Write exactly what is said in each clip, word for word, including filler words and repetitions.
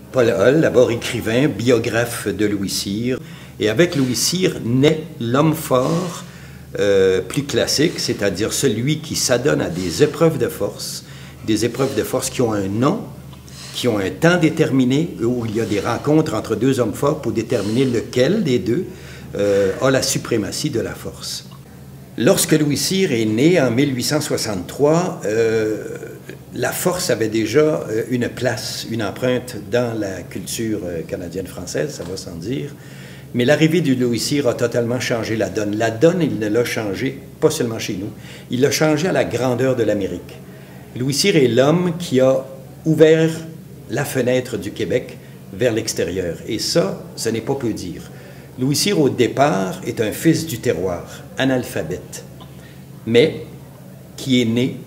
Paul Hull, d'abord écrivain, biographe de Louis Cyr. Et avec Louis Cyr naît l'homme fort euh, plus classique, c'est-à-dire celui qui s'adonne à des épreuves de force, des épreuves de force qui ont un nom, qui ont un temps déterminé, où il y a des rencontres entre deux hommes forts pour déterminer lequel des deux euh, a la suprématie de la force. Lorsque Louis Cyr est né en mille huit cent soixante-trois, euh, la force avait déjà une place, une empreinte dans la culture canadienne-française, ça va sans dire. Mais l'arrivée de Louis Cyr a totalement changé la donne. La donne, il ne l'a changé, pas seulement chez nous, il l'a changé à la grandeur de l'Amérique. Louis Cyr est l'homme qui a ouvert la fenêtre du Québec vers l'extérieur. Et ça, ce n'est pas peu dire. Louis Cyr, au départ, est un fils du terroir, analphabète, mais qui est né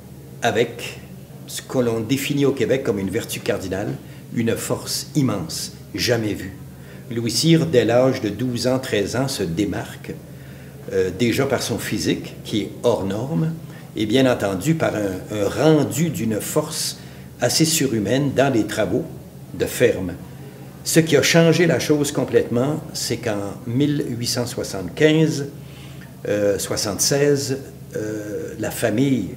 avec ce que l'on définit au Québec comme une vertu cardinale, une force immense, jamais vue. Louis Cyr, dès l'âge de douze ans, treize ans, se démarque euh, déjà par son physique, qui est hors norme, et bien entendu par un, un rendu d'une force assez surhumaine dans les travaux de ferme. Ce qui a changé la chose complètement, c'est qu'en mille huit cent soixante-quinze, euh, soixante-seize, euh, la famille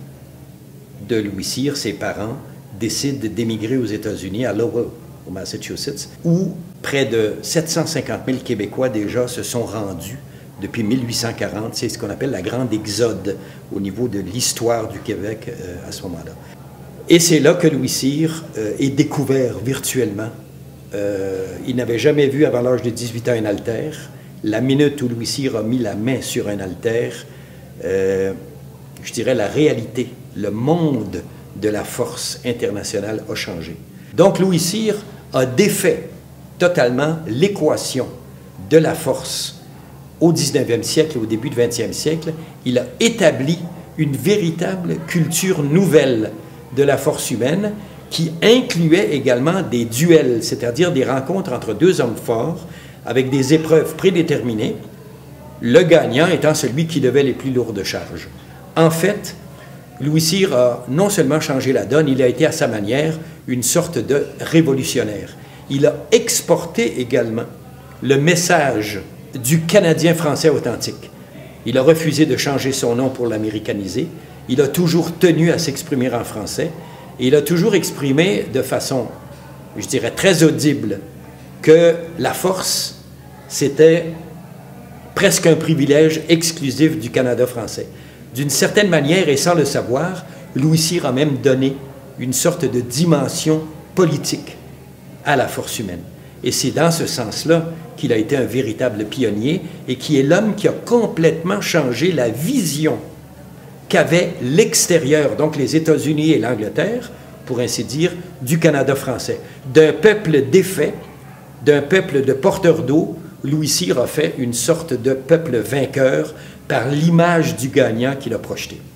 de Louis Cyr, ses parents, décident d'émigrer aux États-Unis, à Lowell, au Massachusetts, où près de sept cent cinquante mille Québécois déjà se sont rendus depuis mille huit cent quarante. C'est ce qu'on appelle la grande exode au niveau de l'histoire du Québec euh, à ce moment-là. Et c'est là que Louis Cyr euh, est découvert virtuellement. Euh, il n'avait jamais vu avant l'âge de dix-huit ans un haltère. La minute où Louis Cyr a mis la main sur un haltère, euh, je dirais la réalité, le monde de la force internationale a changé. Donc Louis Cyr a défait totalement l'équation de la force au dix-neuvième siècle, au début du vingtième siècle. Il a établi une véritable culture nouvelle de la force humaine qui incluait également des duels, c'est-à-dire des rencontres entre deux hommes forts avec des épreuves prédéterminées, le gagnant étant celui qui levait les plus lourdes charges. En fait, Louis Cyr a non seulement changé la donne, il a été à sa manière une sorte de révolutionnaire. Il a exporté également le message du Canadien français authentique. Il a refusé de changer son nom pour l'américaniser. Il a toujours tenu à s'exprimer en français. Et il a toujours exprimé de façon, je dirais, très audible que la force, c'était presque un privilège exclusif du Canada français. D'une certaine manière, et sans le savoir, Louis Cyr a même donné une sorte de dimension politique à la force humaine. Et c'est dans ce sens-là qu'il a été un véritable pionnier et qui est l'homme qui a complètement changé la vision qu'avait l'extérieur, donc les États-Unis et l'Angleterre, pour ainsi dire, du Canada français. D'un peuple défait, d'un peuple de porteurs d'eau, Louis Cyr a fait une sorte de peuple vainqueur par l'image du gagnant qu'il a projeté.